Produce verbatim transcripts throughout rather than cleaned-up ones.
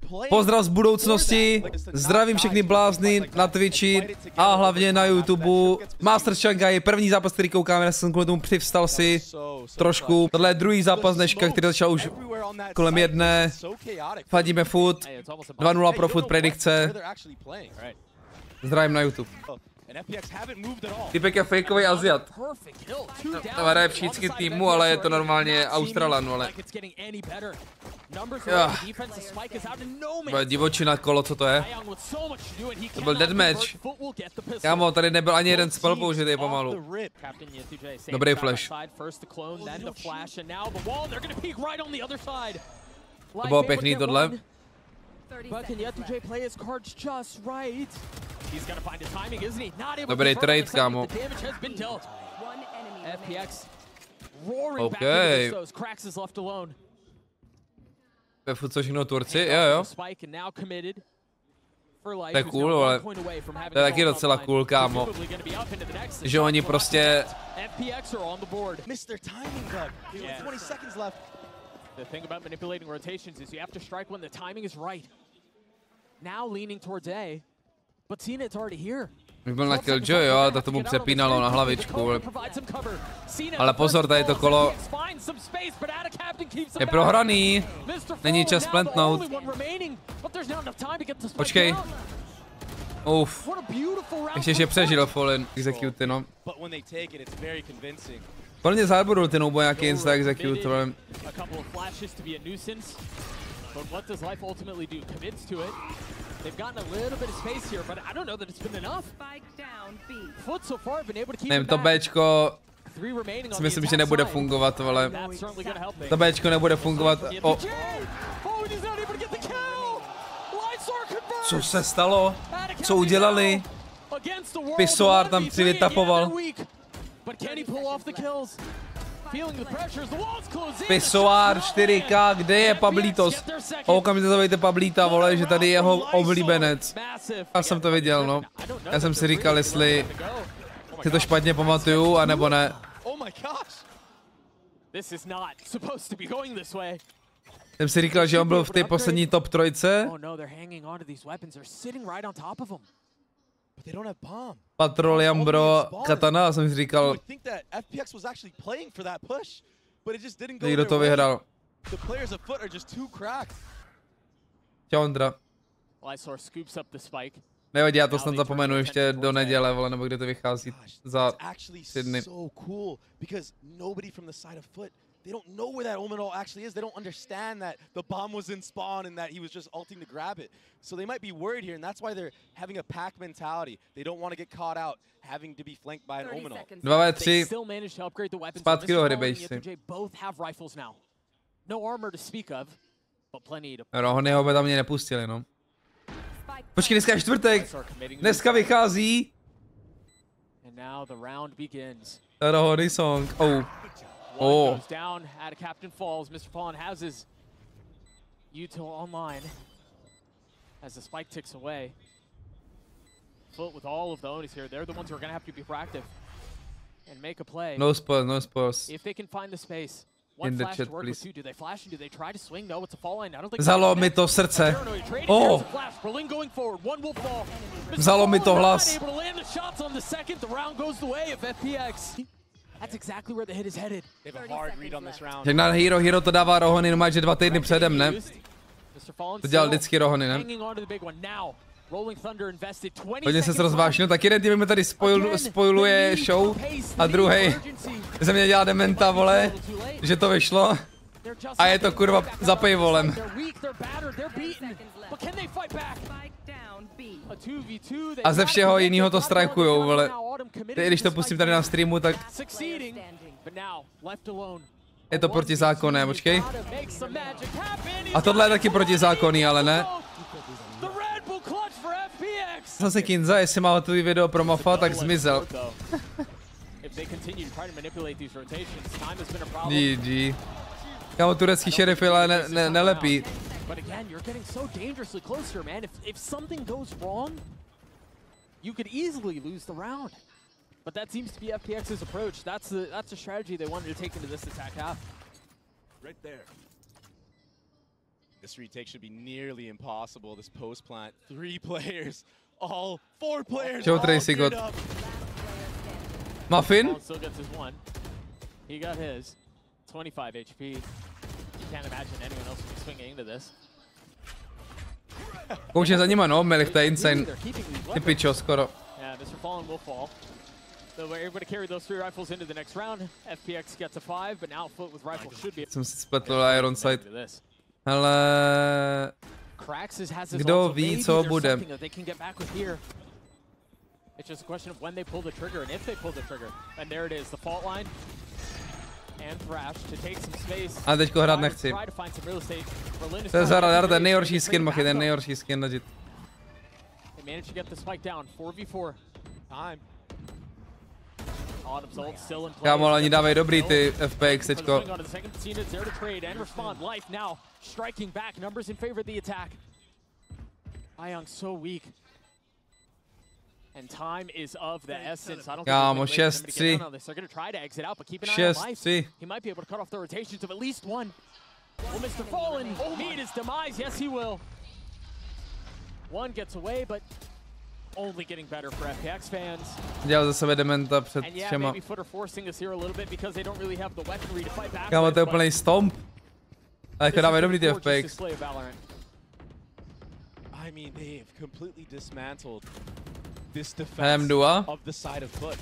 Pozdrav z budoucnosti, zdravím všechny blázny na Twitchi a hlavně na YouTube. Master Shanghai, první zápas, který koukáme, já jsem kvůli tomu přivstal si trošku. Tohle je druhý zápas dneška, který začal už kolem jedné. Fadíme foot, dva nula pro foot predikce. Zdravím na YouTube. Typek je fakeový Aziat. To hraje všichni týmu, ale je to normálně Australan, ale... Bude divočina kolo, co to je? To byl deathmatch. Kámo, tady nebyl ani jeden spell použitý pomalu. Dobrý flash. To bylo pěkný tohle. Dobrý trade, kámo. OK. To je furt co všechno Turci, jo jo. To je cool, ale to je taky docela cool, kámo. Že oni prostě... The thing about manipulating rotations is you have to strike when the timing is right. Now leaning towards A, but Cena it's already here. Bych byl na Killjoy, jo, a to tomu přepínalo na hlavičku. Ale pozor, tady to kolo je prohraný. Není čas plantnout. Počkej. Uf. Ještě, že přežil Fallen Execute, no. Plně zábudul ten ouboj nějaký insta execute, ale... Nevím, to Bčko... Si myslím, že nebude fungovat, ale... To Bčko nebude fungovat, o... Co se stalo? Co udělali? Pissoir tam tři vytapoval. Pissoir čtyři ká, kde je Pablitos? Okamžitě zavejte Pablita, vole, že tady je jeho oblíbenec. Já jsem to viděl, no. Já jsem si říkal, jestli si to špatně pamatuju, anebo ne. Jsem si říkal, že on byl v té poslední top trojce. Patroliam, bro, Katana, jsem si říkal, kdo to vyhrál. Čau, Ondra. Nevadí, já to snad zapomenu ještě do neděle, vole, nebo kde to vychází za tři dny. They don't know where that Omenol actually is. They don't understand that the bomb was in spawn and that he was just ulting to grab it. So they might be worried here, and that's why they're having a pack mentality. They don't want to get caught out having to be flanked by an Omenol. dva ve tři. Zpátky do hry, bejš si. Rohonyho by tam mě nepustili, no. Počkej, dneska je čtvrtek. Dneska vychází Rohony song. Oh. Oh. Goes down at Captain Falls. Mister Fallen has his util online as the spike ticks away. Foot with all of the Onis here. They're the ones who are going to have to be proactive and make a play. No spoils, no spoils. If they can find the space. One in the flash chat, to work please. with two. Do they flash and do they try to swing? No, it's a fall line. I don't think. Vzalo mi to srdce. Oh. Vzalo mi to hlas. That's exactly where the hit is headed. They have a hard read on this round. Jak na Hero Hero to dává Rohony, no že dva týdny předem, ne? To dělal vždycky Rohony, ne? Hodně se rozvážil, tak jeden tým mi tady spojil, spojiluje show a druhý ze mě dělá dementa, vole, že to vyšlo a je to kurva za paywallem. A ze všeho jiného to strajkujou, vole. Když to pustím tady na streamu, tak je to protizákonné, počkej. A tohle je taky protizákonný, ale ne. Zase Kinza, jestli má tvůj video pro Mafa, tak zmizel. G G. Kámo, turecký šerif ale ne, ne, nelepí. But again, you're getting so dangerously close here, man. If, if something goes wrong, you could easily lose the round. But that seems to be F P X's approach. That's the that's the strategy they wanted to take into this attack half. Right there. This retake should be nearly impossible. This post plant, three players, all four players. Čau, Tracy God. Muffin? Still gets his one. He got his. twenty-five H P. You can't imagine anyone else would be swinging into this. Kouče za nima, no, Melich, to je insane. Ty pičo, skoro. Yeah, mister Fallen will fall. So we're able to carry those three rifles into the next round. F P X gets a five, but now Foot with rifle should be. Jsem si spletl Iron Sight. Ale... Kdo ví, co bude? It's just a question of when they pull the trigger and if they pull the trigger. And there it is, the fault line. And Thrash to take some space. A teďko hrát nechci. To je Zaradar, ten nejhorší skin, machy, ten nejhorší skin legit. They managed to get the spike down, four v four. Time. Kámo, ale oni dávají dobrý ty F P X teďko. Kámo, šest tři. šest tři. Only getting better for F P X fans. Dělal za sebe dementa před všema. Kámo, to je úplnej stomp. A jako dávají dobrý ty F P X. I mean, they've completely dismantled this M defense dva. of the side of Foot.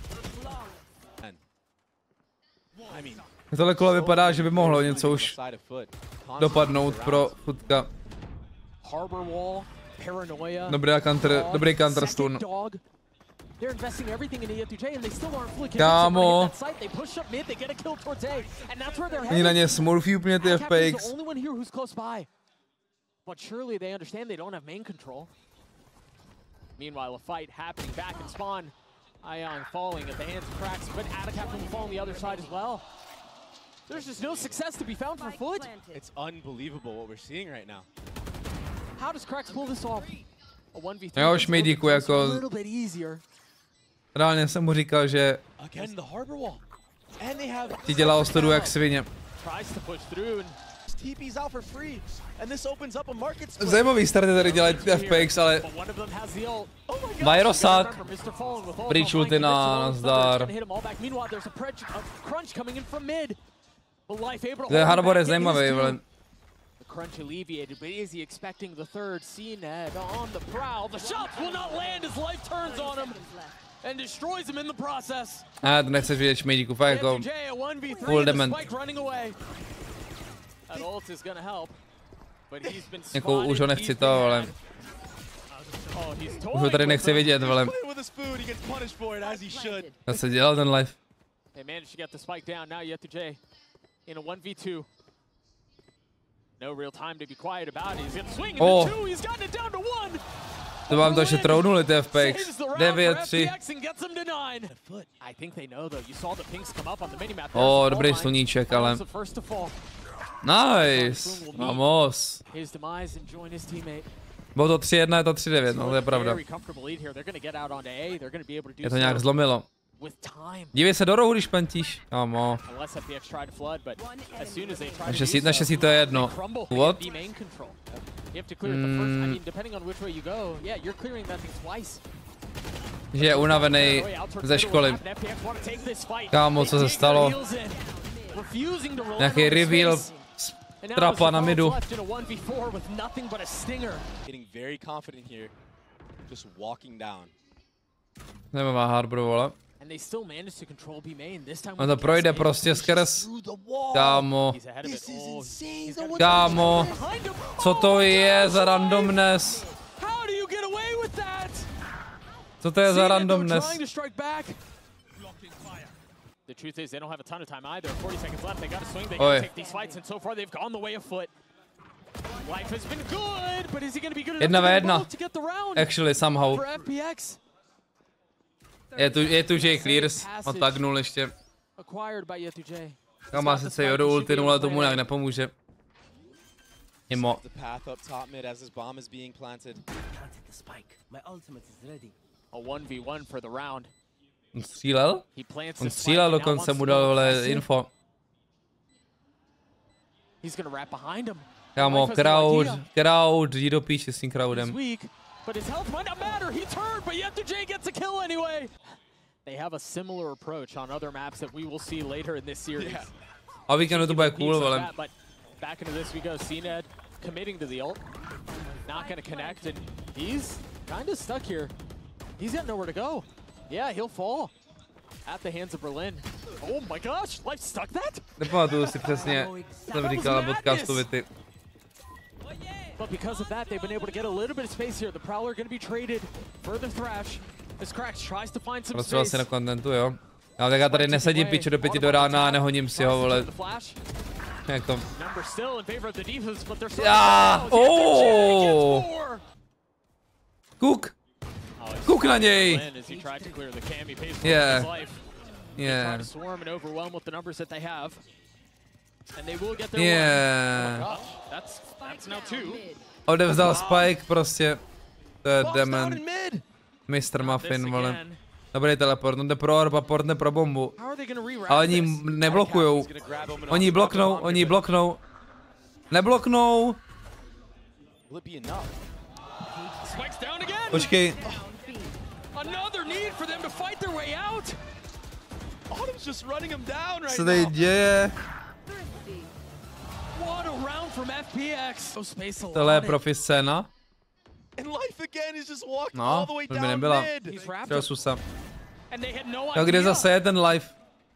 I mean, tohle kolo vypadá, že by mohlo něco už dopadnout pro Futka. Harbor wall. Paranoia. Dobrý counter, dobrý counter stun. Kámo. Oni na ně smurfí úplně ty F P X. But surely they understand they don't have main control. Meanwhile, a fight happening back in spawn. Ion falling at the hands of Cracks, but Atacaptain will fall on the other side as well. There's just no success to be found for Foot. It's unbelievable what we're seeing right now. How does Cracks pull this off? A one v three. Já už Mejdíku jako... Reálně jsem mu říkal, že... Ti dělá ostudu jak svině. Zajímavý starty tady dělají F P X, ale... Vajrosák. Breach ulti na zdar. To je Harbor je zajímavý, vole. Crunch alleviated, but is he expecting the third? C net on the prowl. The shots will not land as life turns on him and destroys him in the process. A to nechceš vidět Šmejdíku, fakt jako full dement. Jako už ho nechci to, ale... Už ho tady nechci vidět, ale... To se dělal ten live. No real time to be quiet about it. He's gonna swing oh. into two. He's gotten it down to one. To vám to ještě trounuli ty F P X. devět tři. I think they know though. You saw the pings come up on the minimap. Oh, dobrý sluníček, ale. Nice. Vamos. His demise and join his teammate. Bylo to tři jedna, je to tři devět, no to je pravda. Je to nějak zlomilo. Dívej se do rohu, když plantíš. Kámo. Naštěstí to je jedno. What? Mm. Že je unavený ze školy. Kámo, co se stalo? Nějaký reveal trapa na midu. Nemá Harbor, vole. On to projde prostě skrz. Kámo. Kámo. Co to je za randomness? Co to je za randomness? Oj. Jedna ve jedna. Actually, somehow. Je tu, je tu J Clears, on tagnul ještě. Kam má sice Yoru ultinu, ale tomu nějak nepomůže. Mimo. On střílel? On střílel, dokonce mu dal, vole, info. Kámo, crowd, crowd, jdi do píči s tím crowdem. But his health might not matter. He turned, but YetToJay gets a kill anyway. They have a similar approach on other maps that we will see later in this series. Yeah. A víkendu to bude cool, vole. But back into this we go. CNED committing to the ult. Not gonna connect, and he's kind of stuck here. He's got nowhere to go. Yeah, he'll fall at the hands of Berlin. Oh my gosh, Life stuck that? Nepamatuju si přesně, jsem říkal na podcastu věty. But because of that, they've been able to get a little bit of space here. The Prowler going to be traded for the Thrash. As Krax tries to find some space. Prostě na kontentu, jo. Ale tak já tady nesedím piču do pěti do rána a nehoním si ho, vole. Jak to? Já! Oh! Kuk! Kuk na něj! Yeah. Yeah. Yeah. Odevzdal Spike prostě. To je dement. mister Muffin, vole. Dobrý teleport, on jde pro orba, port ne pro bombu. Ale oni neblokujou. Oni bloknou, oni bloknou. Nebloknou. Počkej. Co tady děje? Tohle je profi scéna. No, to by nebyla. Čeho Susa. Jo, kde zase je ten live?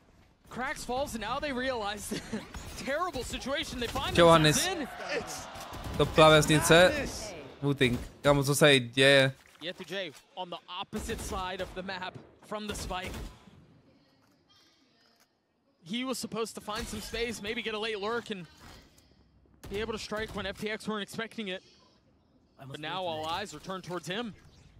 Čau Hannis. Top klávesnice. Wooting. Kámo, co se děje? YetToJay on the opposite side of the map from the Spike. He was supposed to find some space, maybe get a late lurk and be able to strike when F P X weren't expecting it. But now all eyes are turned towards him.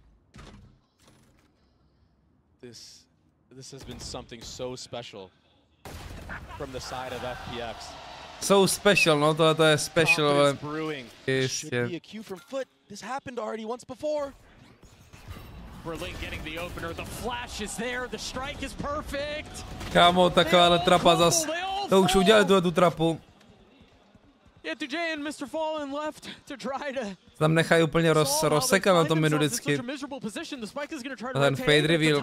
This, this has been something so special from the side of F P X. So special, no, tohle to je special, ale jistě. This happened already once before. Berlin getting the opener, the flash is there, the strike is perfect. Kámo, takováhle trapa zas. To už udělali tu, tu trapu. YetToJay and mister Fallen left to try to tam nechají úplně roz, rozsekat na tom minu vždycky. A ten fade reveal.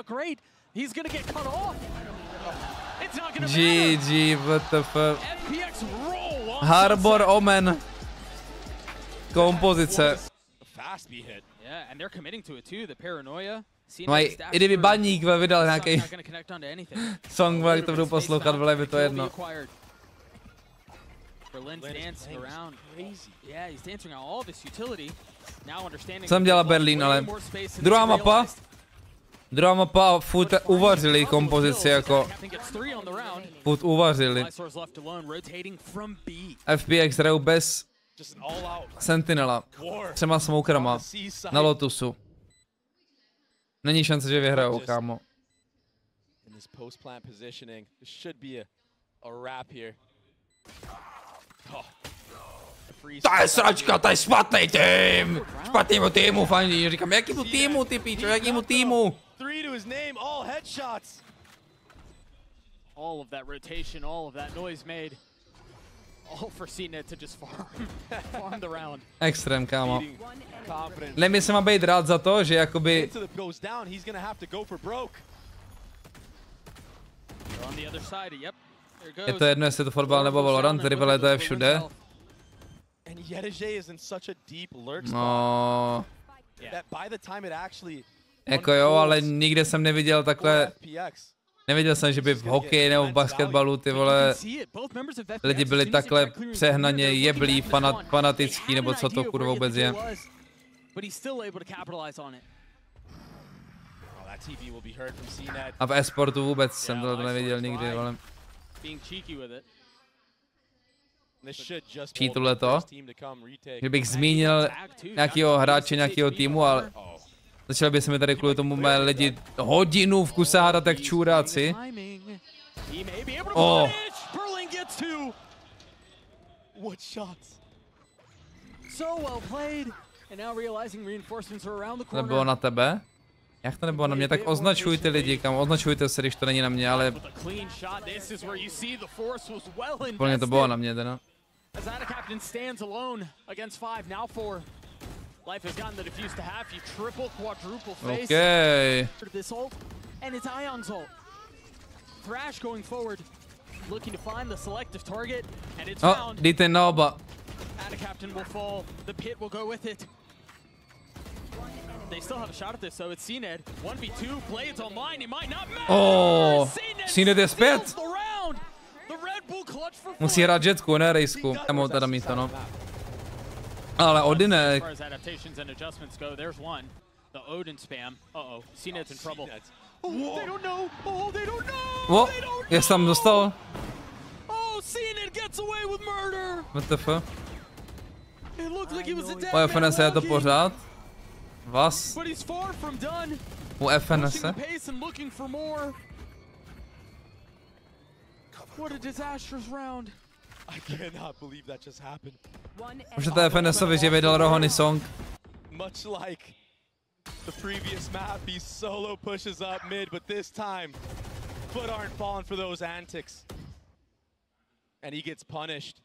G G, W T F. Harbor Omen. Kompozice. Mají, i kdyby Baník vydal nějaký song, jak to budu poslouchat, vole, by to jedno. Jsem dělal Berlín, ale druhá mapa, druhá mapa furt uvařili kompozici jako, furt uvařili. F P X hrajou bez Sentinela, třema smokerama na Lotusu. Není šance, že vyhrajou, kámo. To je sračka, to je špatný tým! Špatnýmu týmu, fandí. Říkám, jakýmu týmu, ty píčo, jakýmu týmu? All of that rotation, all of that noise made. All for CNED to just farm, farm the round. Extrém, kámo. Nemě se má být rád za to, že jakoby... Je to jedno, jestli to fotbal nebo Valorant, tady vele to je všude. No... Jako jo, ale nikde jsem neviděl takhle... Neviděl jsem, že by v hokeji nebo v basketbalu ty vole lidi byli takhle přehnaně jeblí, fanat, fanatický, nebo co to kurva vůbec je. A v e-sportu vůbec jsem to neviděl nikdy, vole. Čí tohleto? Kdybych zmínil nějakýho hráče, nějakýho týmu, ale... Začali by se mi tady kvůli tomu mé lidi hodinu v kuse hádat jak čůráci. Oh. To nebylo na tebe? Jak to nebylo na mě? Tak označuj ty lidi, kam označujte se, když to není na mě, ale... Plně to bylo na mě, teda. As Adacaptain stands alone against five, now four. Life has gotten the defuse to half. You triple, quadruple face. Okay. This ult, and it's Ion's ult. Thrash going forward, looking to find the selective target, and it's Oh, found. dejte na oba. Adacaptain will fall. The pit will go with it. They still have a shot at this, so it's C N E D. one v two, Blades online, he might not matter! Oh, C N E D je zpět. The round! The Red Bull clutch for Musí hrát Jetsku, ne Rejsku. Nemohu teda mít to, no. Ale Odinek. As far as adaptations and adjustments go, there's one. The Odin spam. Uh-oh, C N E D's in trouble. Oh, they don't know! Oh, they don't know! O, jest tam dostal. Oh, C N E D gets away with murder! W T F. It looked like he was a dead U F N S je to man pořád. Vás. But he's far from done. U F N S. Pushing the pace and looking for more. What a disastrous round. I cannot believe that just happened. Můžete F N S ovi, že vydal Rohony song. Much like the previous map, he solo pushes up mid, but this time, foot aren't falling for those antics. And he gets punished.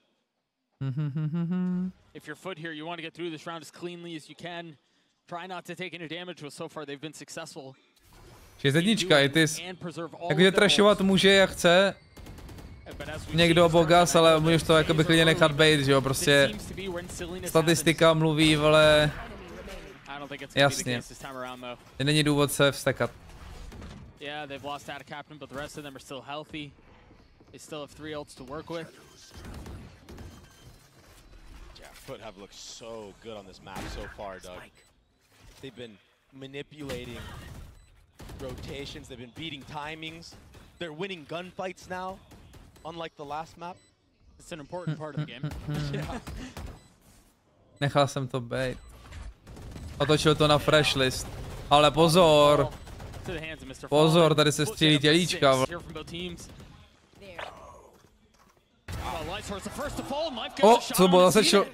If you're foot here, you want to get through this round as cleanly as you can. Try not to take any damage, but so far they've been successful. šest jednička, i ty. And preserve all Jakože of their trashovat ults. může jak chce. But as we've Někdo seen, bogas, ale můžeš to jakoby klidně nechat být, že jo, this prostě seems to be when silliness statistika mluví, vole, happens. I don't think it's gonna be the jasně. case this time around, though. Není důvod se vstekat. Yeah, they've lost Adacaptain, but the rest of them are still healthy. They still have three ults to work with. Yeah, Foot have looked so good on this map so far, Doug. They've been manipulating rotations, they've been beating timings. They're winning gunfights now, unlike the last map. It's an important part of the game. Yeah. Nechal jsem to být. Otočil to na fresh list. Ale pozor, To the hands of Mister pozor, Fallen. tady se Foot střílí get up to tělíčka. six here from both teams. Oh, Lightsource the first to fall, and Life gets O, a shot co on bylo his zase šo... teammate.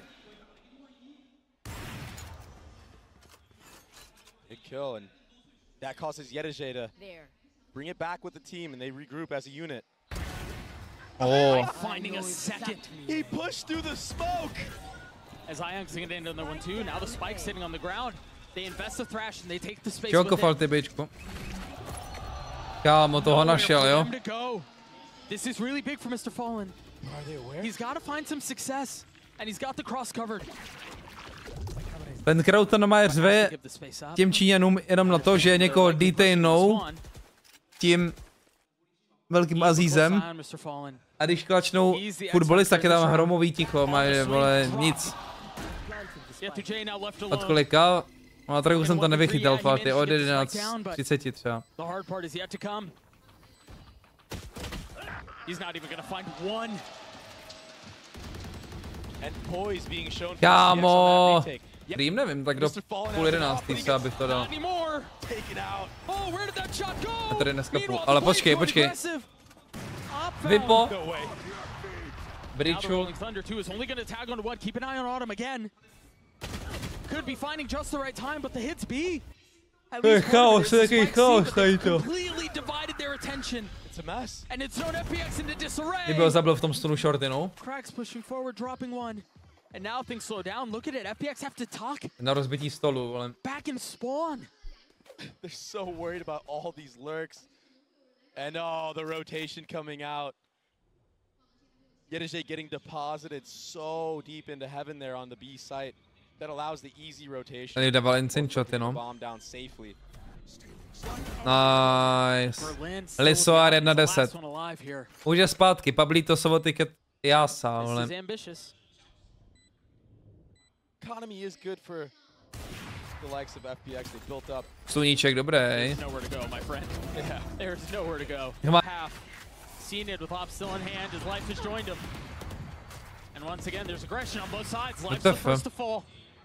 Big kill, and that causes Yedeje to bring it back with the team, and they regroup as a unit. Oh, Finding a second. He pushed through the smoke! As Ion's getting into the one two, now the Spike's sitting on the ground. They invest the Thrash and they take the space with čokofal it. ty bičku. Kámo, toho našel, jo? Nowhere for them to go. This is really big for Mister Fallen. Are they aware? He's got to find some success, and he's got the cross covered. Ten Krauton má řve Give the space up. těm Číňanům jenom na to, že někoho detainou tím velkým Azízem. Mister Fallen. A když klačnou fotbalist, tak je tam hromový ticho, mají, vole, nic. Yeah, two J now left Od alone. kolika? No a trochu jsem to nevychytal, fakt, je od jedenáct třicet třeba. The hard part is yet to come. He's not even gonna find one. And poise being shown for Kámo, the retake. Yep. Dream nevím, tak do půl jedenáctý třeba bych to dal. Not anymore. Taken out. Oh, where did that shot go? A tady dneska půl, Meanwhile, ale the počkej, Blade's počkej. going aggressive. Up Vypo, No way. Now the Bridgeu, Rolling Thunder two is only going to tag onto one. Keep an eye on Autumn again. Could be finding just the right time, but the hits be. At To je least one of chaos, it is to je Spike chaos C, but they've tady to. completely divided their attention. It's a mess. And it's thrown F P X into disarray. kdyby zabil v tom stunu shorty, no. Cracks pushing forward, dropping one. And now things slow down. Look at it. F P X have to talk Na rozbití stolu, ale back and spawn. They're so worried about all these lurks. And oh, the rotation coming out. Yedeje getting deposited so deep into heaven there on the B site. That allows the easy rotation. tady dával insane shoty, no. Bomb down safely. Nice. Berlin Lisoar still jedna the last deset. one alive here. Už je zpátky, Pablito Sobotiket jása, This ale is ambitious. Economy is good for the likes of F P X. They built up. sluníček dobrý. There's nowhere to go, my friend. Yeah, there's nowhere to go. Come on. Half. C N E D with Op still in hand. His life has joined him. And once again, there's aggression on both sides. Life's the the fuck? first to fall.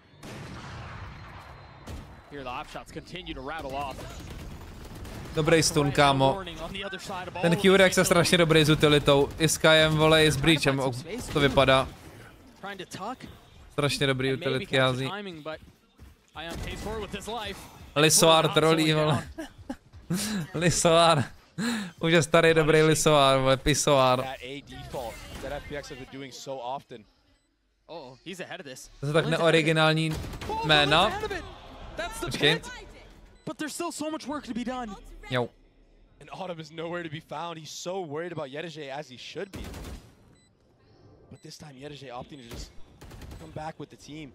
Here the Op shots continue to rattle off. Dobrý stun, kámo. Warning on the other side of all Ten of Q-Rex this je strašně dobrý s utilitou. I s Kajem, vole, i s Breachem, o, to vypadá. Trying to tuck. Strašně dobrý And maybe utilitky catch hází. the timing, but Ion pays forward with his life. Lisoar Not trolí, slowing vole. down. Lisoar. Už je starý dobrý Lisoar, vole, pisoar. That A default that F P X have been doing so often. Oh, he's ahead of this. To jsou tak neoriginální jména. That's the Počkej. pit. But there's still so much work to be done. Jo. And Autumn is nowhere to be found. He's so worried about Yedege as he should be. But this time Yedege opting to just come back with the team.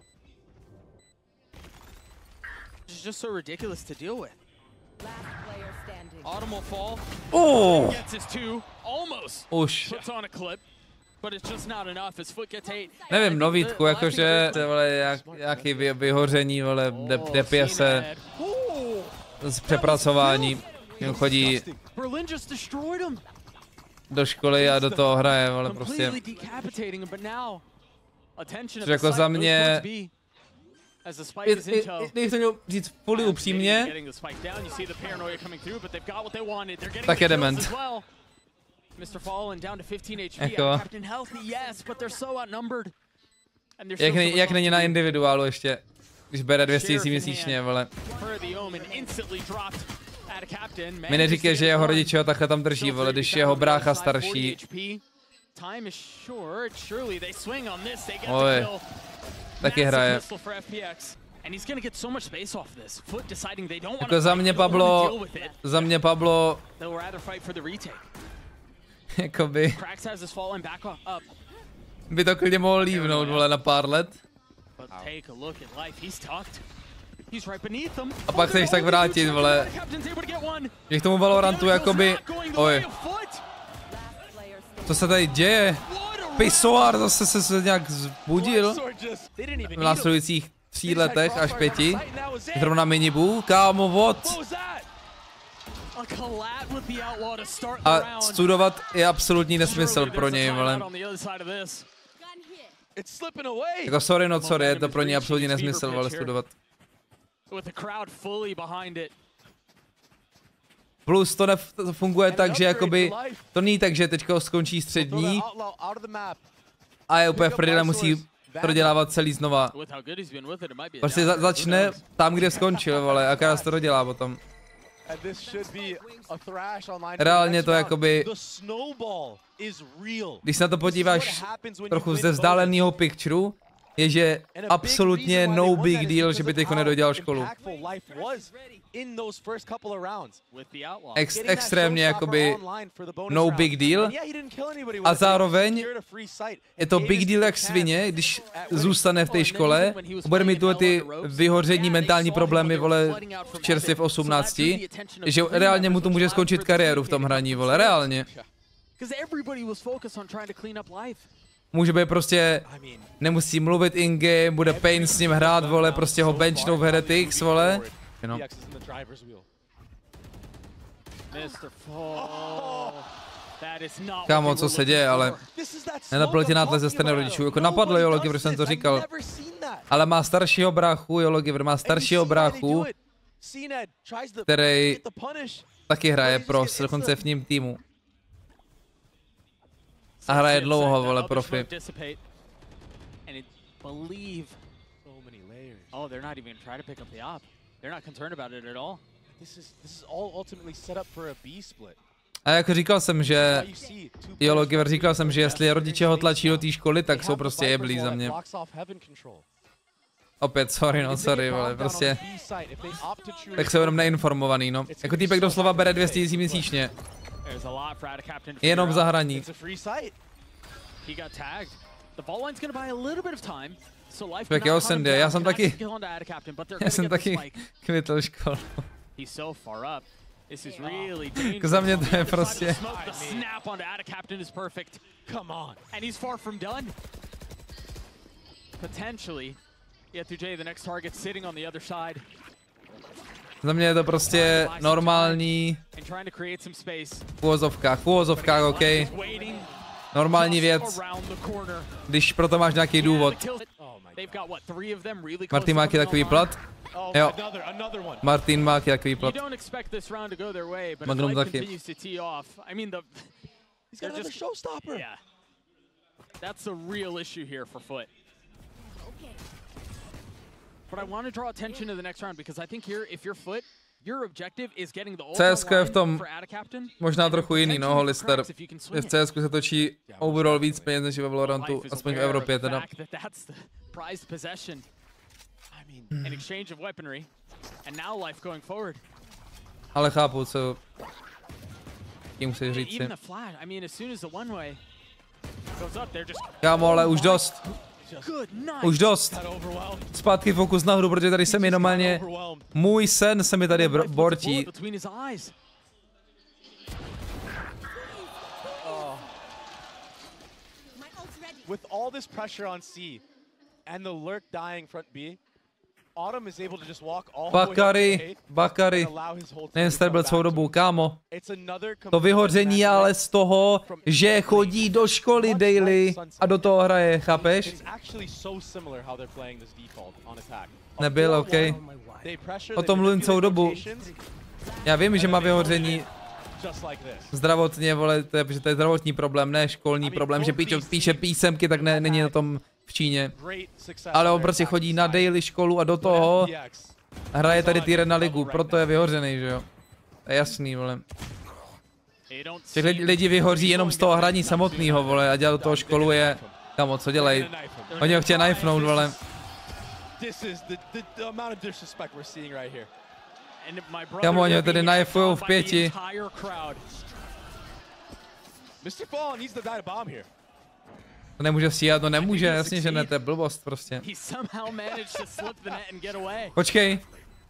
It's just so ridiculous to deal with. Last player standing. Autumn will fall. Oh! Gets his two. Almost. Už. Puts on a clip. But it's just not enough. His foot gets eight. Nevím, novítku, jakože, vole, jak, jaký vy, vyhoření, vole, de, depije se z přepracování. Jen chodí Berlin just destroyed him. do školy a do toho hraje, vole, prostě. Completely decapitating him, but now attention Což jako za mě, as the spike is in tow. když to měl říct fully upřímně, Getting the spike down, you see the paranoia coming through, but they've got what they wanted. They're getting tak je the kills dement. as well. mister Fallen down to fifteen H P. Jako. Captain healthy, yes, but they're so outnumbered. And there's jak, still ne, so jak much není on na the individuálu ještě, když bere dvě stě tisíc Sheriff in měsíčně, hand. vole. For the Omen instantly dropped at a captain. Mi neříkej, že jeho rodiče ho takhle tam drží, vole, když jeho brácha starší. Time is short. Surely they swing on this. They get Oj. the kill. Taky Massive hraje. pistol for F P X. And he's gonna get so much space off this. Foot deciding they don't want Jako to za fight, mě they don't wanna Pablo, deal with it. za mě Pablo, They'll rather fight for the retake. jakoby, Krax has his falling back up. by to klidně mohl lívnout, vole, na pár let. But take a look at life. He's tucked. He's right beneath them. A pak se již tak vrátit, vole. Že k tomu Valorantu, jakoby, oj, Last player standing. co se tady děje? Pisoar zase se, se nějak zbudil They didn't even v následujících tří letech až pěti. Right, and that was it. Zrovna minibu, kámo, vod. What was that? A collab with the outlaw to start the A round. studovat je absolutní nesmysl Surely pro there's a něj, timeout vole. on the other side of this. It's slipping away. Jako sorry, no sorry, je to pro ně absolutní nesmysl, vole, studovat. With the crowd fully behind it. Plus to nefunguje tak, že jakoby, to není tak, že teďka skončí střední Outlaw out of the map. a je úplně v prdele, musí prodělávat celý znova. With how good he's been with it, it might be a Prostě za downer. Who začne knows? tam, kde skončil, vole, akorát se to dodělá potom. And this should be a thrash online. Reálně to jakoby, The snowball is real. když se na to podíváš trochu ze vzdáleného pictureu, je, že absolutně no big deal, že by teďko nedodělal školu. With the outlaw. Ex, extrémně jakoby no big deal. A zároveň je to big deal jak svině, když zůstane v té škole, bude mít tu ty vyhoření mentální problémy, vole, čerstvě v osmnácti, že reálně mu to může skončit kariéru v tom hraní, vole, reálně. Because everybody was focused on trying to clean up life. Může být prostě, nemusí mluvit in-game, bude Pain s ním hrát, vole, prostě ho benchnou v Heretics, vole. You know. mister Fall. That is not Kámo, what they co were se děje, ale nenaplnil tě nátlak ze strany rodičů, jako napadlo Jolo, protože jsem to říkal. Ale má staršího bráchu, Jolo Giver má staršího bráchu, který taky hraje pro, dokonce v ním týmu. A hraje dlouho, vole, profi. Oh, they're not even trying to pick up the op. They're not concerned about it at all. This is this is all ultimately set up for a B split. A jako říkal jsem, že Jolo Giver, říkal jsem, že jestli rodiče ho tlačí do té školy, tak jsou prostě jeblí za mě. Opět, sorry, no sorry, vole, prostě. Tak jsem jenom neinformovaný, no. Jako týpek doslova bere dvě stě tisíc měsíčně. Jenom za hraní. Tak jo, Sandy, já jsem taky, já jsem taky kvitl školu. Jako za mě to je prostě. Za mě je to prostě normální v úvozovkách, v úvozovkách, OK. Normální věc, když proto máš nějaký důvod. Martin má takový plat? Jo. Martin má takový plat. Magnum taky. That's the real issue here for Foot. But I want to draw attention to the next round because I think here, if you're Foot, C S K je v tom možná trochu jiný, no, Hollister. V C S K se točí overall víc peněz než ve Valorantu, aspoň v Evropě teda. Ale chápu, co tím chceš říct si. Kámo, ale už dost. Už dost. Zpátky fokus nahoru, protože tady se mi normálně... Můj sen se mi tady bortí. With all this pressure on C and the lurk dying front B, Autumn is able to just walk all the way Bakary, Bakary, nejen jste byl celou dobu, kámo. To vyhoření ale z toho, že chodí do školy daily a do toho hraje, chápeš? Nebyl, ok. O tom mluvím celou dobu. Já vím, že má vyhoření zdravotně, vole, to je, že to je zdravotní problém, ne školní problém, že píče, píše písemky, tak ne, není na tom v Číně. Ale on prostě chodí na daily školu a do toho hraje tady týden na ligu, proto je vyhořený, že jo. To je jasný, vole. Těch lidi, lidi vyhoří jenom z toho hraní samotného, vole, a dělat do toho školu je... Kamo, co dělají? Oni ho chtějí knifenout, vole. Kamo, oni ho tedy knifujou v pěti. To nemůže stíhat, no nemůže, jasně, že ne, to je blbost prostě. Počkej.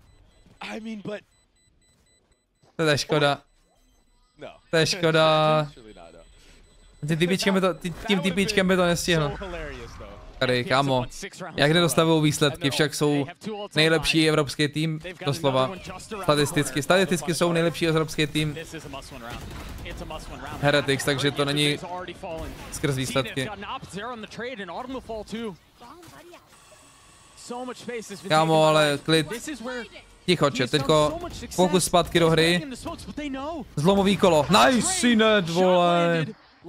To je škoda. To je škoda. Tím typičkem by to, tím typičkem by to nestihl. Tady, kámo, jak nedostavují výsledky, však jsou nejlepší evropský tým, doslova, statisticky, statisticky jsou nejlepší evropský tým Heretics, takže to není skrz výsledky. Kámo, ale klid, ticho, čet, teďko fokus zpátky do hry, zlomový kolo, nice, Sinet, vole.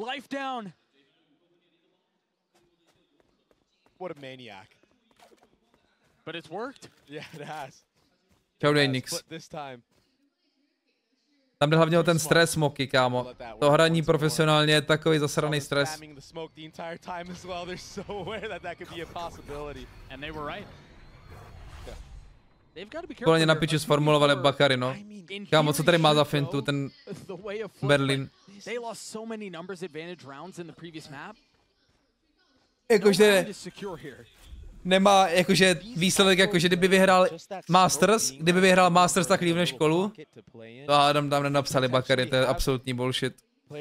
What a maniac. But it's worked. Yeah, it has. Čau, Nix. Tam jde hlavně o ten stres, Moky, kámo. To hraní profesionálně je takový zasraný stres. Kolně na piči sformulovali Bakary, no. Kámo, co tady má za fintu, ten Berlin? Jakože nemá, jakože výsledek, jakože kdyby vyhrál Masters, kdyby vyhrál Masters, tak líbne školu. To Adam tam nenapsali Bakary, to je absolutní bullshit.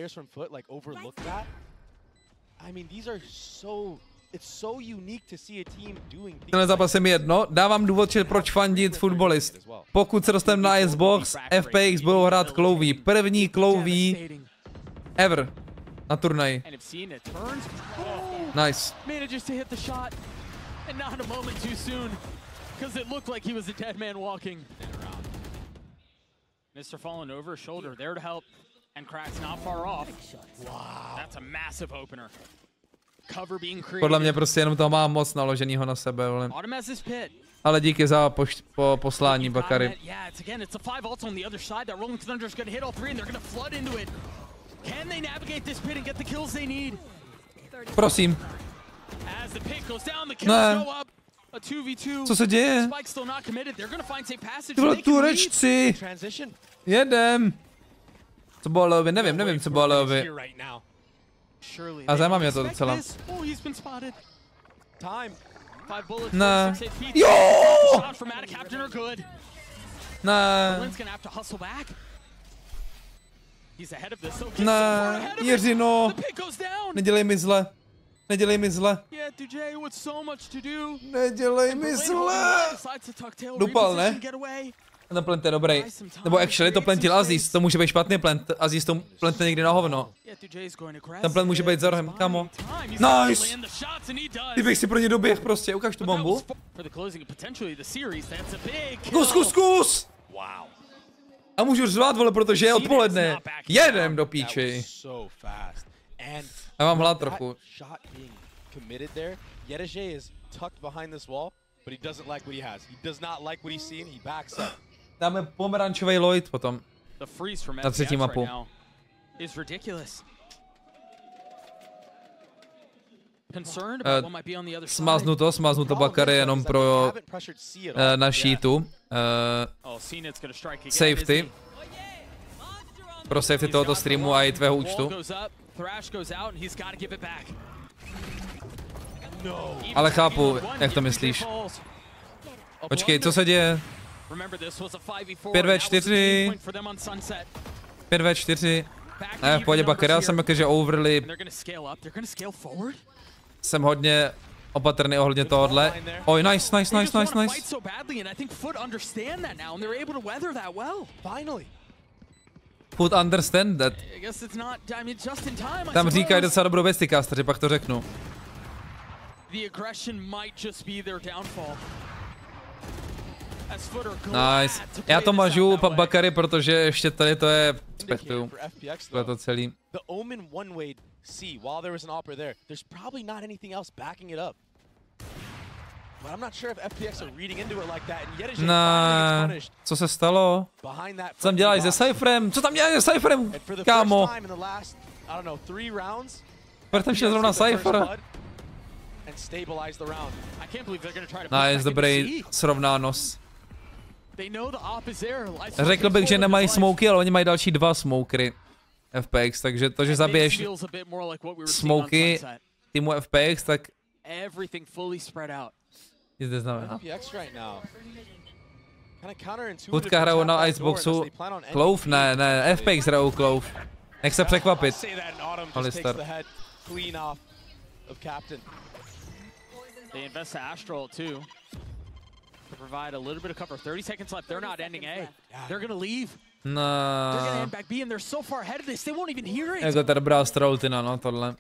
Tenhle zápas je mi jedno, dávám důvod, proč fandit fotbalist. Pokud se dostaneme na Icebox, F P X budou hrát Clovey. První Clovey ever na turnaji. Nice. Manages to hit the shot, and not a moment too soon, because it looked like he was a dead man walking. Mister falling over his shoulder, there to help, and Crack's not far off. Wow, that's a massive opener. Cover being created. Podle mě prostě jenom to má moc naloženýho na sebe, vole. Ale díky za poš po poslání, Bakary. Yeah, it's again, it's a five ults on the other side. That Rolling Thunder's gonna hit all three, and they're gonna flood into it. Can they navigate this pit and get the kills they need? Prosím. Ne. Co se děje? Ty vole Turečci. Jedem. Co bylo Leovi? Nevím, nevím, co bylo Leovi. A zajímá mě to docela. Ne. Jo! Ne. Ne, Jiřino. Nedělej mi zle. Nedělej mi zle. Nedělej mi zle. Dupal, ne? Ten plant je dobrý. Nebo actually to plantil Aziz, to může být špatný plant. Aziz to plantne někdy na hovno. Ten plant může být za rohem, kamo. Nice! Ty bych si pro ně doběh prostě, ukáž tu bombu. Zkus, zkus, zkus! A můžu řvát, vole, protože je odpoledne. Jedem do píči. Já mám hlad trochu. Dáme pomerančový Lloyd potom. Na třetí mapu. Uh, smaznu to, smaznu to Bakary jenom pro uh, na sheetu. Uh, safety. Pro safety tohoto streamu a i tvého účtu. Ale chápu, jak to myslíš. Počkej, co se děje? pět v čtyři. pět v čtyři. Ne, v pohodě Bakary, já jsem řekl, že overly. Jsem hodně opatrný ohledně tohohle. Oj, nice, nice, nice, nice, nice. Foot understand that. Tam říkají docela dobrou věc ty casteři, pak to řeknu. Nice. Já to mažu, Bakary, protože ještě tady to je... Respektuju. To je to celý. See, while there was an opera there, there's probably not anything else backing it up. But I'm not sure if F P X are reading into it like that, and Yedežej finally gets punished. Co se stalo? Co tam dělají se Cypherem? Co tam dělají se Cypherem? Kámo. Proč tam šel zrovna Cypher? Nice, dobrý srovnános. Řekl bych, že nemají smoky, ale oni mají další dva smokery. F P X, takže to, že zabiješ smoky týmu F P X, tak nic neznamená. Hudka hrajou na Iceboxu Clove? Ne, ne, F P X hrajou Clove. Nech se překvapit. Alistar. No. Jako ta dobrá Strautina, no tohle.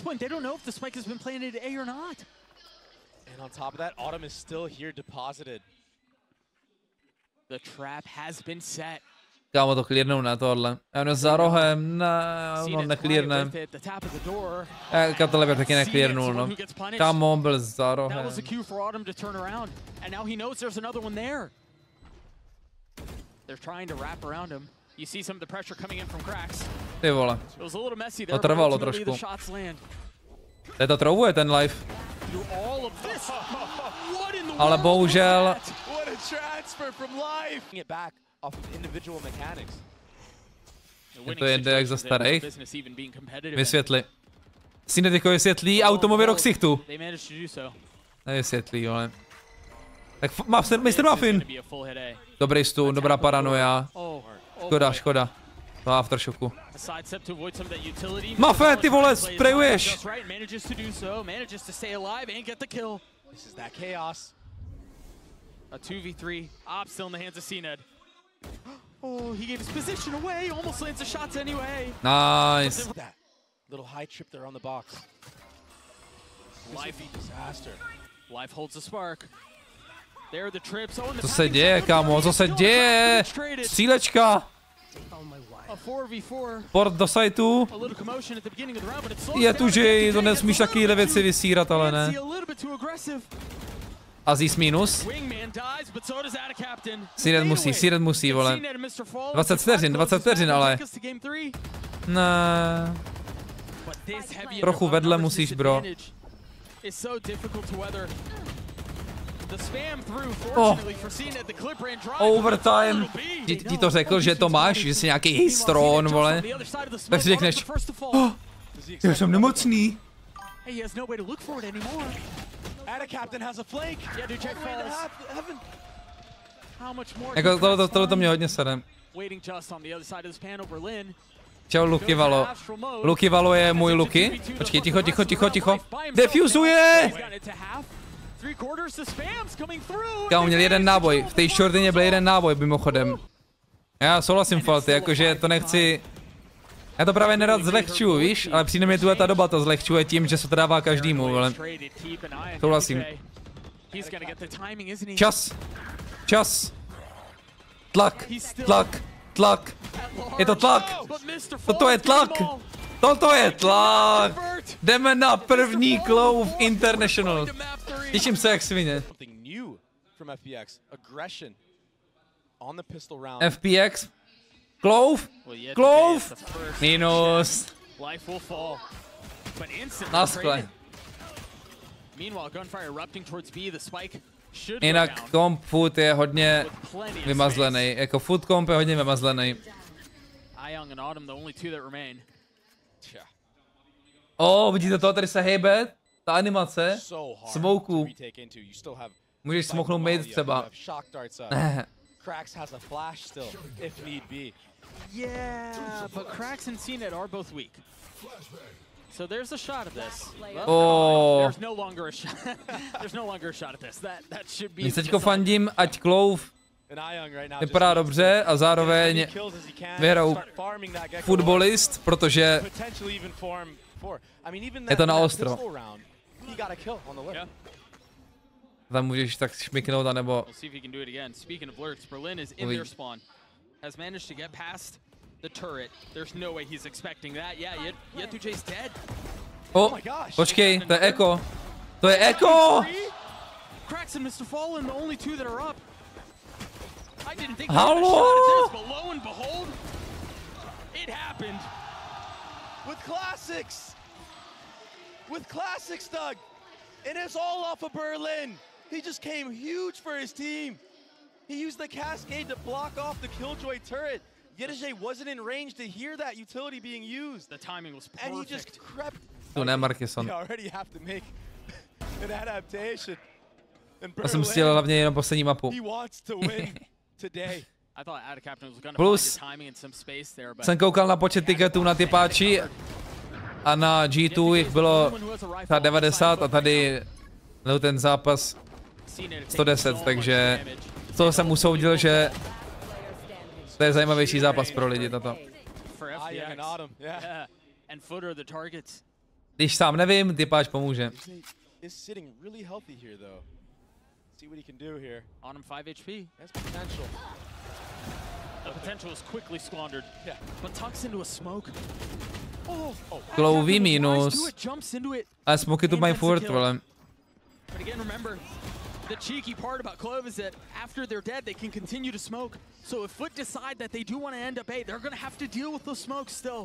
Kámo, to clearnou na tohle. Já jenom za rohem, ne, no neclearnem. Kámo, tohle by taky neclearnul, no. Kámo, byl za rohem. Ty vole. To trvalo trošku. Teď to trouvuje ten live. Ale bohužel... Je to jen jak za starých. Vysvětli. Synet jako vysvětlí automově do ksichtu. Nevysvětlí, ale... Tak mister Muffin. Dobrý stůl, dobrá paranoia. Škoda, škoda. To aftershocku. Muffin, ty vole, sprayuješ! Nice. Co se děje, kámo? Co se děje? Střílečka! Port do sajtu. Je tu, že to nesmíš takovýhle věci vysírat, ale ne. Aziz minus. Synet musí, Synet musí, vole. dvacet vteřin, dvacet vteřin, ale. Ne. Trochu vedle musíš, bro. Oh. Overtime. Ti, ti to řekl, že to máš, že jsi nějaký histron, vole. Tak si řekneš, oh, já jsem nemocný. Jako tohle, tohle to mě hodně sere. Čau, Luky Valo. Luky Valo je můj Luky. Počkej, ticho, ticho, ticho, ticho. Defusuje! Kámo, měl jeden náboj. V té shortině byl jeden náboj, mimochodem. Já souhlasím, Falty, jakože to nechci... Já to právě nerad zlehčuju, víš? Ale přijde mi tuhle ta doba to zlehčuje tím, že se to dává každému, ale... Souhlasím. Čas. Čas. Tlak. Tlak. Tlak. Je to tlak. Toto je tlak. Toto je tlak. Jdeme na první Clove International. Těším se jak svině. on the pistol round. F P X. Clove. Clove. Minus. Life will fall. But instantly Naskle. traded. Meanwhile, gunfire erupting towards B, the spike should go Jinak down. komp food je hodně With plenty of vymazlený. Jako food komp je hodně vymazlený. space. Ion and Autumn, the only two that remain. Yeah. O, vidíte to, tady se hejbe. Ta animace. So hard Smoku. to retake into. You still have Můžeš smoknout mate you třeba. have shock darts up. Krax has a flash still, if need be. Yeah, but Krax and C net are both weak. So there's a shot at this. Well, Oh. There's no longer a shot. There's no longer a shot at this. That that should be. Teď teďko fandím, ať Clove And Ion right now vypadá just dobře a zároveň kills as he can, vyhrajou start farming that Gecko fotbalist, protože potentially even form four. I mean, even je to that, na that ostro. pistol round, he got a kill on the lip. Yeah. tam můžeš tak šmiknout, anebo We'll see if he can do it again. Speaking of lurks, Berlin is in Uvidí. their spawn. Has managed to get past the turret. There's no way he's expecting that. Yeah, Yet Yetujay's dead. O, počkej, to je Eko. To je Eko! Krax and mister Fallen, the only two that are up. I didn't think Hello? they had a shot at this, but lo and behold, it happened. With classics! With classics, Doug! And it's all off of Berlin! He just came huge for his team! He used the cascade to block off the Killjoy turret. Yetujay wasn't in range to hear that utility being used. The timing was And he perfect. just crept. Tu ne, Markison. You already have to make an adaptation. And To jsem stěl hlavně jenom poslední mapu. he wants to win today. I thought Ada Captain was going to Plus, find the timing and some space there, but jsem koukal na počet tiketů na ty páči a na G dva jich bylo ta devadesát a tady no, ten zápas sto deset, takže z toho jsem usoudil, že to je zajímavější zápas pro lidi toto. for Ion F P X. and Autumn, yeah. Yeah, and Footer the targets. Když sám nevím, typáč pomůže. Yetujay is sitting really healthy here, though. See what he can do here. On him five H P. That's potential. The potential is quickly squandered. Yeah. But tucks into a smoke. Oh, oh. Clovey Captain was wise minus. to it, jumps into it. Ale smoky tu mají furt, vole. But again, remember, the cheeky part about Clove is that after they're dead, they can continue to smoke. So if Foot decide that they do want to end up A, they're going to have to deal with those smokes still.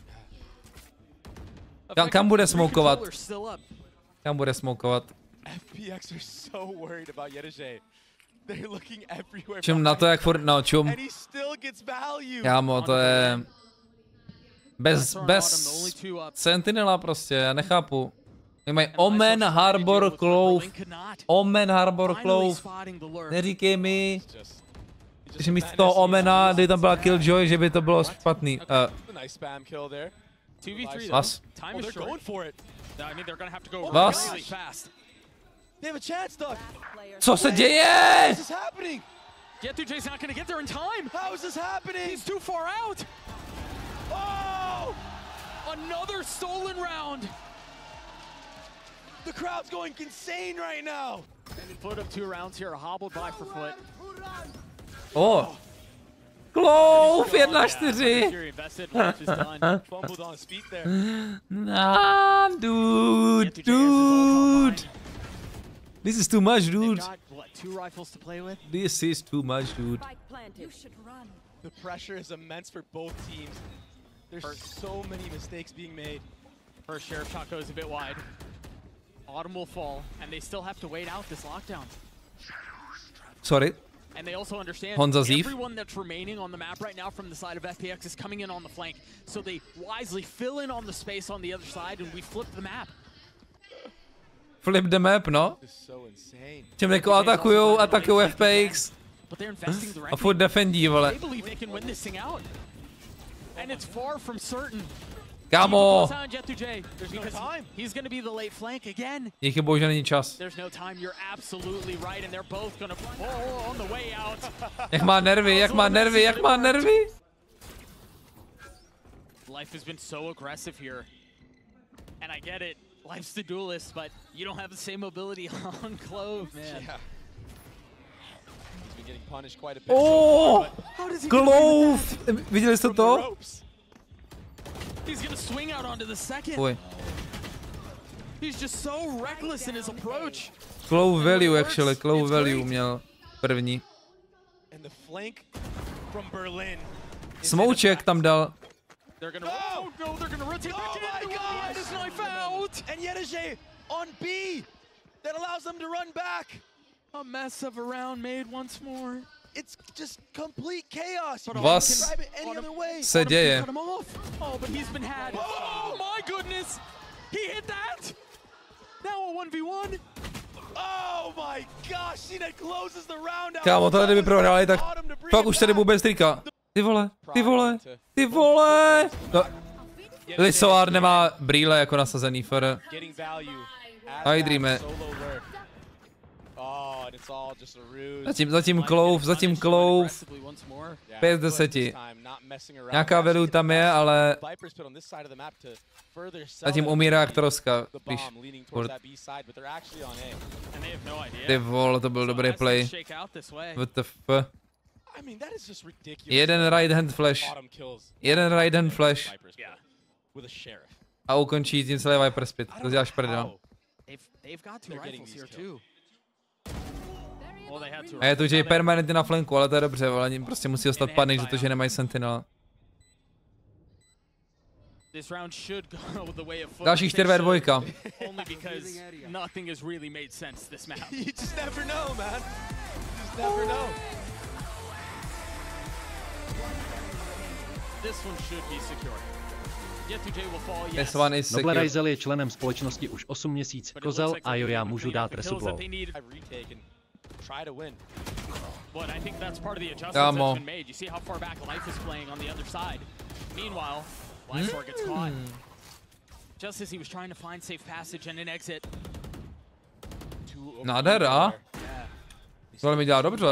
Kam, kam bude smokovat? Controller still up. Kam bude smokovat? F P X are so worried about Yetujay. They're looking everywhere. Čum na to, jak furt, no čum. And he still gets value. Kámo, to je... Bez, Thrown bez Autumn, the only two up. Sentinela prostě, já nechápu. Oni mají And Omen, Lysol Harbor, Strategy Clove. Berlin could not. Omen, Harbor, Finally Clove. spotting the lure. Neříkej mi, Just, he just že místo managed toho to use Omena, his kdy tam byla spam. Killjoy, že by to bylo špatný. Uh, A nice spam kill there. two v three Vas. though. Time Oh, is they're short. going for it. No, I mean, they're going to have to go Vas. really fast. They have a chance, Doug. Co se How děje? is this happening? Yetujay's not going to get there in time. How is this happening? He's too far out. Oh! Another stolen round. The crowd's going insane right now. Foot up two rounds here, hobbled by for Foot. O! Clove, jedna Yeah, čtyři. Fury invested, life is done. Fumbled on his feet there. Nah, dude, Yetujay has his ult dude. This is too much, They've dude. got, what, two rifles to play with? This is too much, dude. Spike planted. You should run. The pressure is immense for both teams. There's so many mistakes being made. First sheriff shot goes a bit wide. Autumn will fall, and they still have to wait out this lockdown. Sorry. And they also understand Honza Ziv. everyone that's remaining on the map right now from the side of F P X is coming in on the flank. So they wisely fill in on the space on the other side, and we flip the map. Flip the map, no. This is so insane. Čem jako atakujou, atakujou F P X. But they're investing the A furt defendí, vole. They believe they can win this thing out. And it's far from certain. Kámo, Keep a close eye on Yetujay, There's no because time. he's going to be the late flank again. jich je bohužel není čas. There's no time. You're absolutely right, and they're both going to fall on the way out. Jak má nervy, jak má nervy, jak má nervy. Life has been so aggressive here. And I get it. Life's the duelist, but you don't have the same mobility on Clove, man. Yeah. He's been getting punished quite a bit. Oh, How does he Clove. Viděli jste From the to? ropes. He's going to swing out onto the second. Fuj. He's just so reckless in his approach. Clove value, actually, Clove value měl první. And the flank from Berlin. Smouček tam dal. They're gonna oh no, they're gonna rotate back Oh in. my God! This knife out. And Yedeje on B. That allows them to run back. A mess of a round made once more. It's just complete chaos. You Was can't describe it any other way. se děje? Cut him off. Oh, but he's been had. Oh my goodness! He hit that. Now a one v one. Oh my gosh, Cnet closes the round out. Kámo, tohle kdyby prohráli, tak fakt už tady vůbec trika. Ty vole, ty vole, ty vole. No, Lisoár nemá brýle jako nasazený, fer. Hydríme. Zatím, zatím Clove, zatím Clove. pět z deseti. Nějaká vedou tam je, ale zatím umírá jak troska. Když furt. Ty vole, to byl dobrý play. W T F. Jeden right hand flash. Jeden right hand flash. A ukončí tím celý Viper Spit. To děláš prdel. A je tu Jay permanentně na flanku, ale to je dobře, ale oni prostě musí dostat panic, protože nemají sentinela. Další čtyři ve dvojka. This one is secure. Noble Raizel je členem společnosti už osm měsíců. Kozel a jo, já můžu dát resublow. But I think that's part of the adjustments Kámo. that's been made. You see how far back Life is playing on the other side. Meanwhile, Lysor gets caught. Just as he was trying to find safe passage and an exit. Nádhera. Tohle mi dělá dobře.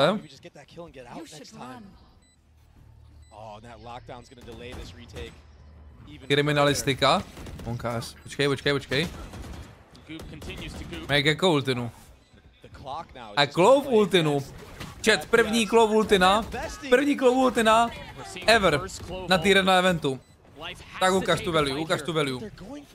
Kriminalistika. Monkář. Počkej, počkej, počkej. Make jako ultinu. A Clove ultinu. Chat, první Clove ultina. První Clove ultina ever na týden na eventu. Tak ukaž tu value, ukaž tu value.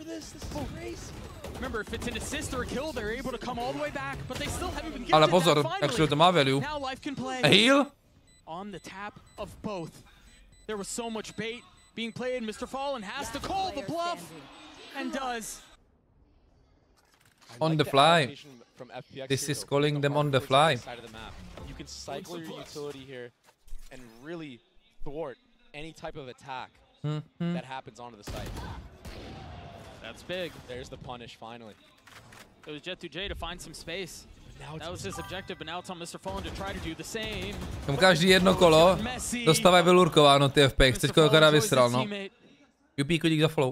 Ale pozor, actually to má value. A heal? On the tap of both. There was so much bait being played. mister Fallen has to call the bluff and does. On the fly. This is calling them on the fly. You can cycle your utility here and really thwart any type of attack Mm-hmm. that happens onto the site. That's big. There's the punish finally. It was Jet two J to find some space. That was his objective, but now it's on mister Fallen to try to do the same. Tam každý jedno kolo dostávají vylurkováno ty F P X, teďko akorát vysral, no. Jupíku, dík za follow.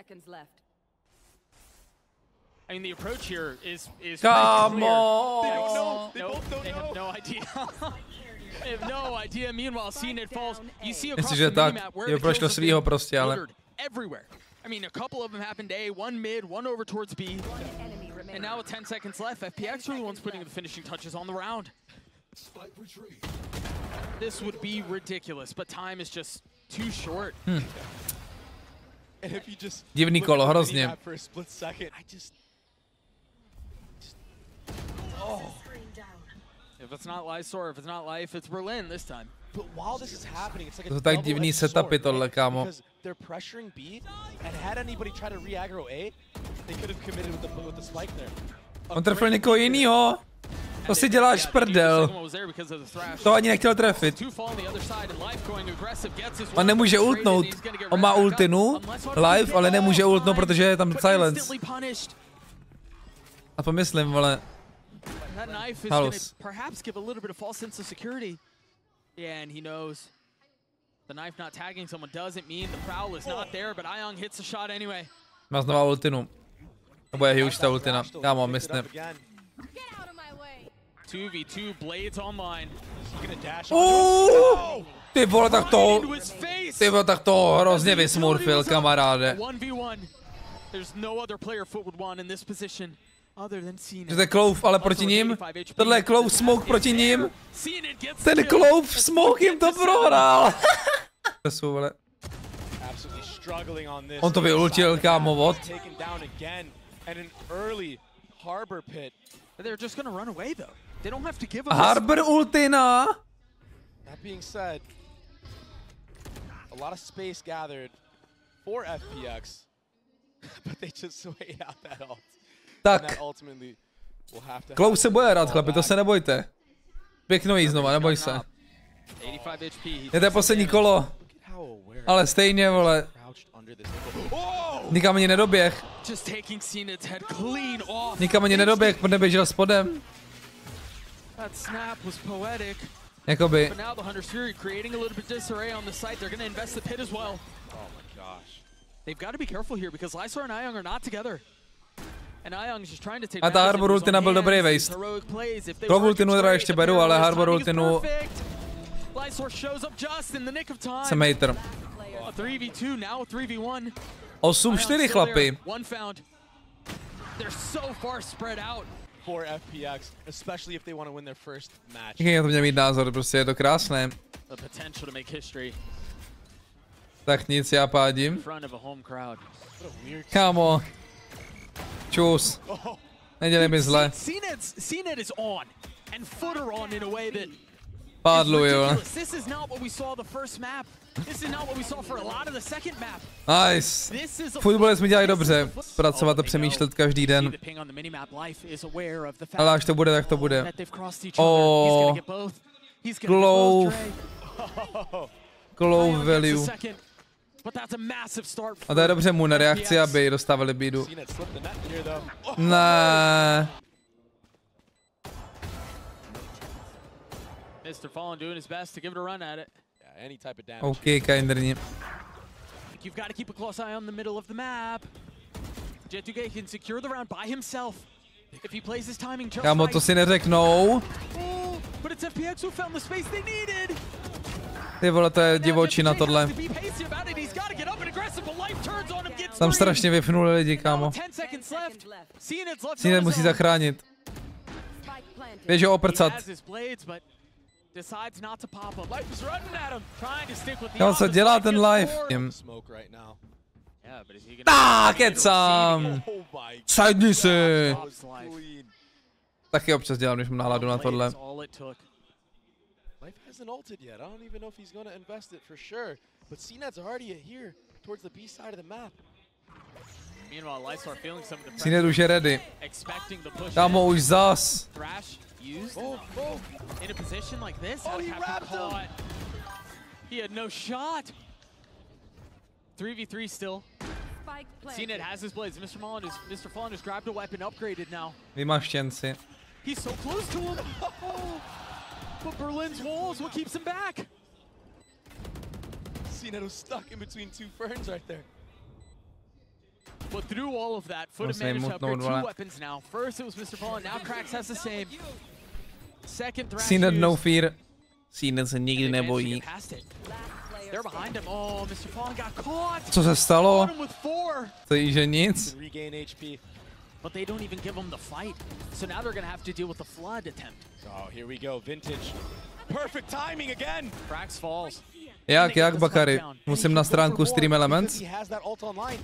I mean, the approach here is is Kámo! They don't know. They both don't know. They have no idea. They have no idea. Meanwhile, Cnet falls. You see across the minimap where the kills have been littered everywhere. I mean, a couple of them happened A, one mid, one over towards B. And now with ten seconds left, F P X are the ones putting the finishing touches on the round. This would be ridiculous, but time is just too short. Hmm. And if you just Divný kolo, hrozně. for a split second, I just Oh. If it's not Lysor, if it's not Life, it's Berlin this time. But while this is happening, it's like a To tak divný setupy tohle, kámo. because they're pressuring B, and had anybody try to re-aggro A, they could have committed with the with the spike there. On trefil někoho jinýho. To si děláš prdel. To ani nechtěl trefit. On nemůže ultnout. On má ultinu, live, ale nemůže ultnout, protože je tam silence. A pomyslím, vole. Halus. Perhaps give a little bit of false sense of security. Yeah, and he knows the knife not tagging someone doesn't mean the prowl is not there, but Ion hits a shot anyway. Má znova ultinu. Nebo je už ta ultina. Kámo, mysne. two v two blades online. Uuuu, ty vole, tak to, ty vole, tak to hrozně vysmurfil, kamaráde. one v one. There's no other player Foot would want in this position other than Cnet. To je Clove, ale proti ním. Tohle je Clove Smoke proti ním. Ten Clove Smoke jim to prohrál. On to vyultil, kámo, what? They're just gonna run away though. They don't have to give Harbor ultina. That being said, a lot of space gathered for F P X, but they just wait out that ult. Tak, And that ultimately will have to Close se happen. bude rád, chlapi, to se nebojte. Pěknou jí znova, neboj se. eighty-five H P. Je to poslední kolo, Look at how aware ale stejně, vole, crouched under this. Oh! nikam ani nedoběh. Just taking Cenit's head clean off. Nikam ani nedoběh, protože neběžel spodem. That snap was poetic. Jakoby, But now the Hunter's Fury creating a little bit disarray on the site. They're going to invest the pit as well. Oh my gosh. They've got to be careful here because Lysor and Ion are not together. And Ion's just trying to take A ta Harbor ultina byl dobrý waste. Klov ultinu teda ještě beru, ale Harbor ultinu Lysor shows up just in the nick of time. jsem hater. A three v two, now a three v one. osm čtyři, chlapi. One found. They're so far spread out. For F P X, especially if they want to win their first match. Všichni to měl mít názor, prostě je to krásné. The potential to make history Tak nic, já pádím. in front of a home crowd. What a weird. Kámo. Čus. Oh, Nedělej mi zle. CNED is on and footer on in a way that Pádluji, is jo. ridiculous. This is not what we saw the first map. This is not what we saw for a lot of the second map. Nice. This is a Fotbalist mi dělají this is dobře. a foot- Pracovat a přemýšlet každý den. See the ping on the minimap. Life is aware of the fact Ale až to bude, tak to bude. that they've crossed each other. He's Oh. gonna get both. He's gonna Glove. get both. Dre. Glow Ion gets value. a second, but that's a massive start A to je dobře mu na for reakci, F P X. aby dostávali bídu. Cenit slipped the net here though. Oh, Ne. Mister Fallen doing his best to give it a run at it. yeah, any type of damage. OK, kindrní. You've got to keep a close eye on the middle of the map. Jet two K can secure the round by himself if he plays his timing just Kámo, right. to si neřeknou. Oh, but it's F P X who found the space they needed. Ty vole, to je Now Jet divočina two K tohle. has to be hasty about it. He's got to get up and aggressive, but life turns on him, gets Tam three. strašně vypnuli lidi, kámo. ten seconds left. Cenit's left Cínet on musí his own. zachránit. Spike planted. Běž ho He oprcat. has his blades, but decides not to pop up. Life is running at him, trying to stick with the Kámo, co odds. dělá Life ten gets live? four. Jim. Smoke right now. Yeah, but is he gonna- Ah, kecám. Oh my Sadni si. God, that was clean. Taky občas dělám, když mám náladu na tohle. Blades, all it took. Life hasn't ulted yet. I don't even know if he's going to invest it for sure. But Cenit's already here towards the B side of the map. Meanwhile, Lysor feeling some of the Cínet pressure, už je ready. expecting the push. Kámo, in. už zas. Thrash used Oh, oh. in a position like this. Oh, Out of he Captain wrapped him. caught. He had no shot. three v three still. Spike planted. Cenit has his blades. Mister Fallen is Mister Fallen has grabbed a weapon, upgraded now. Vymaštěnci. He's so close to him. Oh, but Berlin's wall is what keeps him back. Cenit was stuck in between two ferns right there. But through all of that, Foot Musím managed to mutnout, upgrade vole. two weapons now. First it was Mister Fallen, now Krax has the same. Second Thrash Cínet no used. fear. Cínet se nikdy They managed to nebojí. get past it. Last player They're behind him. Oh, Mister Fallen got caught. Co se stalo? Caught him with four. To jí, že nic. Can regain H P. But they don't even give him the fight. So now they're gonna have to deal with the flood attempt. Oh, here we go. Vintage. Perfect timing again. Krax falls. Jak, jak, Bakary? Musím na stránku Stream Elements. He has that ult online.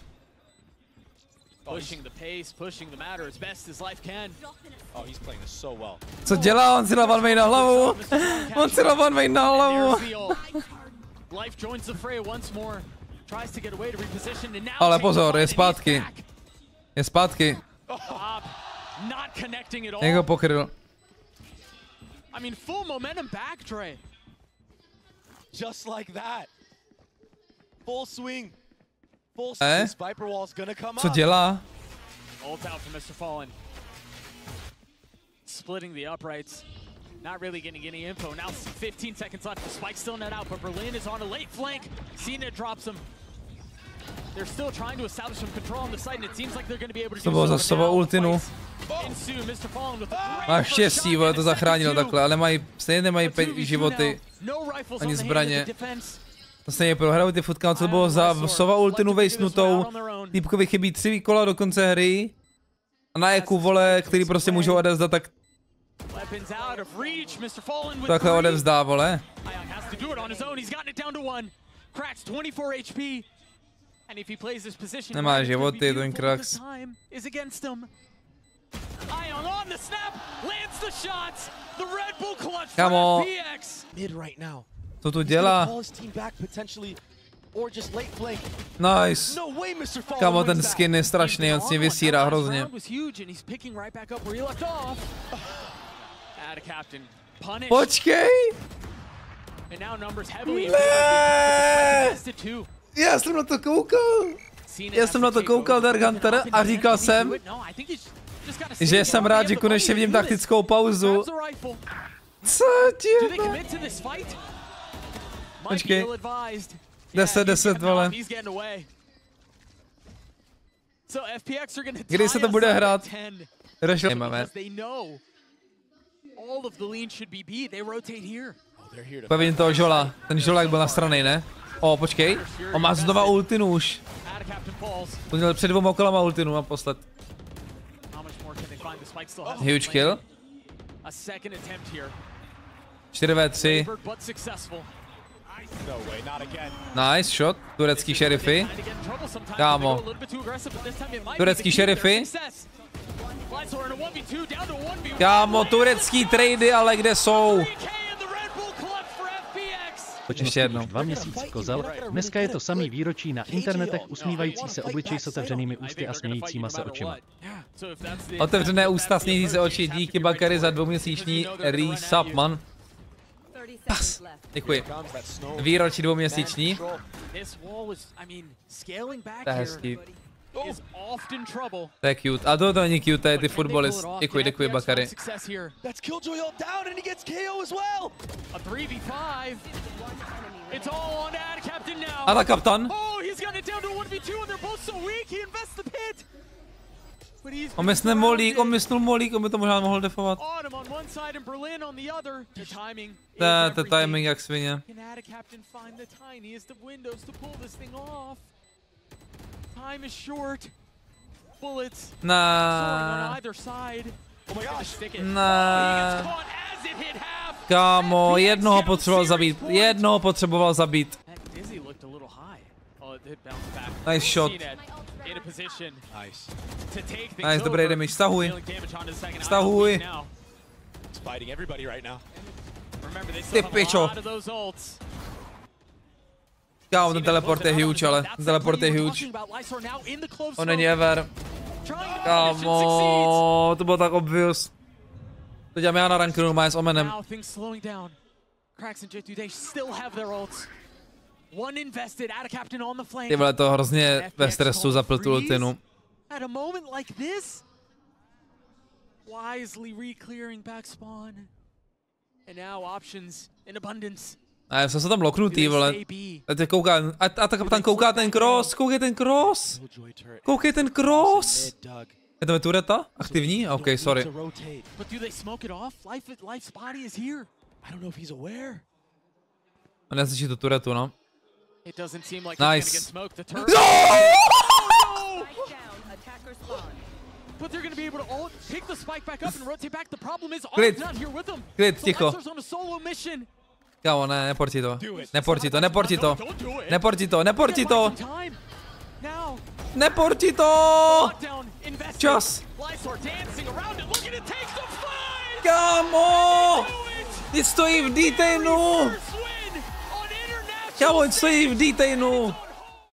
Oh, he's, Pushing the pace, pushing the matter as best as life can. oh, he's playing this so well. Co dělá? On si dal one way na hlavu. On si dal one way na And hlavu. there's the ult. Life joins the fray once more. Tries to get away to reposition and now Ale takes pozor, the je fight and he's zpátky. back. Je zpátky. Stop. Not connecting at all. Jak ho pokryl. I mean, full momentum back, Dre. Just like that. Full swing. Full Eh? swing. Viper wall's gonna come Co up. dělá? Ult out from Mister Fallen. Splitting the uprights. Not really getting any info. Now fifteen seconds left. The spike's still not out, but Berlin is on a late flank. Cenit drops him. They're still trying to establish some control on the site, and it seems like they're going to be able to To do bylo so. za but sova now ultinu. fights ensue. Mister Fallen with a great Máš first štěstí, shot vole, and to a second zachránil two. takhle, ale mají, stejně nemají But two v pe- two životy. now. No rifles ani on the hand of zbraně. the defense. To stejně prohrajou ty futka, co bylo za sova ultinu vejsnutou. Týpkovi chybí tři kola do konce hry. A na eku, vole, který prostě můžou odevzdat, tak Weapons out of reach. Mister Fallen with takhle three. odevzdá, vole. Ion has to do it on his own. He's gotten it down to one. Krax twenty-four H P. And if he plays this position, Nemá right, it's gonna be životy, ten beautiful, but Krax. the time is against him. Ion on the snap, lands the shots. The Red Bull clutch for Kámo. F P X. Mid right now. Co tu He's gonna dělá? call his team back potentially, or just late flank. Nice. No way, mister Fallen Kámo, wins ten that. skin je strašný, on s ním vysírá hrozně. Was huge and he's picking right back up where he left off. Add a captain. Punish. Počkej! And now numbers heavily Ne! invested too. Já jsem na to koukal. Já jsem na to koukal, Dark Hunter, a říkal jsem, že jsem rád, že konečně vidím taktickou pauzu. Co ti? Počkej. deset deset, vole. Kdy se to bude hrát? Rešli máme. Pevím toho Žola. Ten Žolák byl nasranej, ne? O, počkej. On má znova ultinu už. On měl před dvouma kolama ultinu naposled. Huge kill. čtyři ve tři. Nice shot. Turecký šerify. Kámo. Turecký šerify. Kámo, turecký trady, ale kde jsou? Ještě jednou. Dva měsíce kozel. Dneska je to samý výročí na internetech, usmívající se obličej s otevřenými ústy a smějícíma se očima. Otevřené ústa, smějící se oči, díky Bakary za dvouměsíční resub, man. Pas. Děkuji. Výročí dvouměsíční. To je hezký. To je cute. A to to není cute, to je ty fotbalist. Děkuji, děkuji Bakary. A ta kaptan. On myslel molík, on myslel molík, on by to možná mohl defovat. To je to timing jak svině. Na. Na. Kámo, jednoho potřeboval zabít, jednoho potřeboval zabít. Nice shot. Nice, dobrý damage, stahuj. Stahuj. Ty pičo. Kámo, ten teleport je huge, ale ten teleport je huge. On není ever. Kámo, to bylo tak obvious. To dělám já na rankinu, má s Omenem. Ty vole, to hrozně ve stresu zapl tu ultinu. A já jsem se tam loknutý, vole. A teď kouká, a, a tak tam kouká ten cross, koukej ten cross. Koukej ten cross. Je to tureta? Aktivní? OK, sorry. A neslyší to turetu, no. Nice. No! Klid, klid, ticho. Kámo, ne, neporti to. Neporti to, neporti to. Neporti to, neporti to. Neporti to! Čas! Kámo! Teď stojí v detainu! Kámo, teď stojí v detainu!